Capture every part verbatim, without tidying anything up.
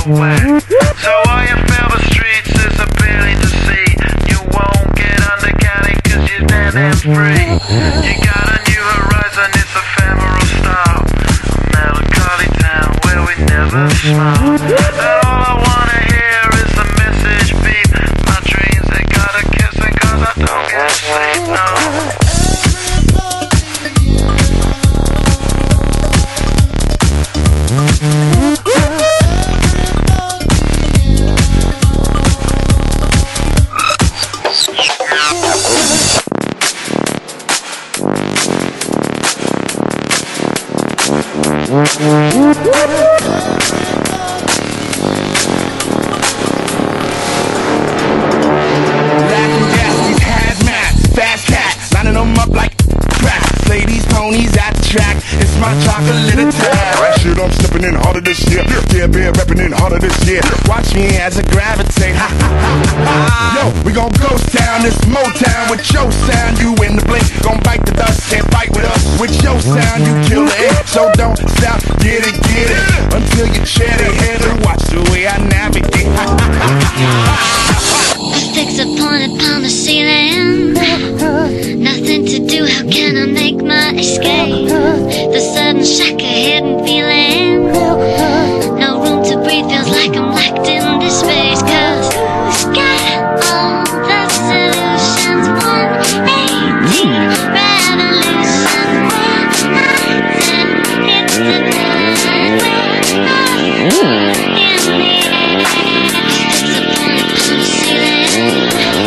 whack. So all you feel the streets is appealing to see. You won't get undercounted cause you're dead and free. You got a new horizon, it's ephemeral style. A melancholy town where we never smile. And all I wanna hear is the message beat. My dreams, they gotta kiss it cause I don't get sleep, no. Laughing gas, these hazmats, fast cats, lining them up like crack. Play these ponies at the track, it's my chocolate attack. That shit, I'm stepping in harder this year. Yeah, been rapping in harder this year. Watch me as I gravitate. Ha, ha, ha, ha. Yo, we gon' ghost town, this Motown with your sound. You in the blink, gon' bite the dust, can't fight with us. With your sound, you kill the air. So don't stop, get it, get it, until you chat it, head and watch the way I navigate. Ha, ha, ha, ha, ha. I fix a point upon the ceiling. Nothing to do, how can I make my escape? The sudden shock, a hidden feeling. No room to breathe, feels like I'm locked in this space. Cause it's got all the solutions. one eighty revolution. Nothing hits the ground. In the air. Fix a point upon the ceiling.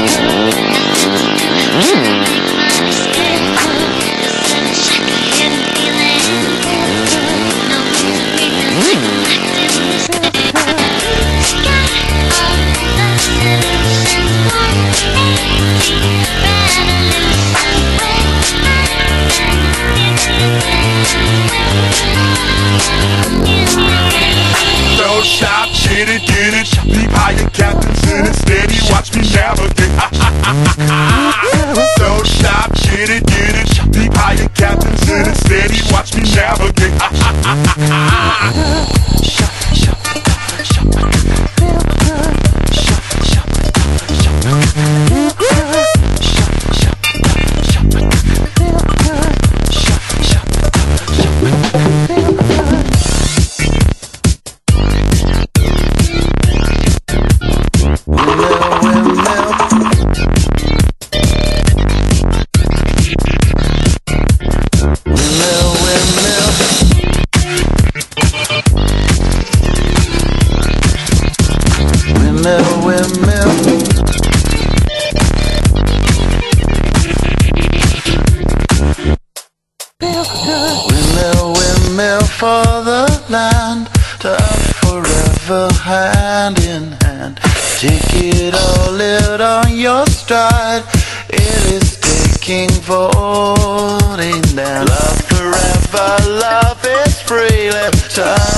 Don't stop, get it, get it. Leave higher captains in it, steady, watch me navigate. Don't stop, get it, get it. Leave higher captains in it, steady, watch me navigate. For the land to up forever, hand in hand. Take it all out on your stride. It is taking, falling down. Love forever, love is free. Let's turn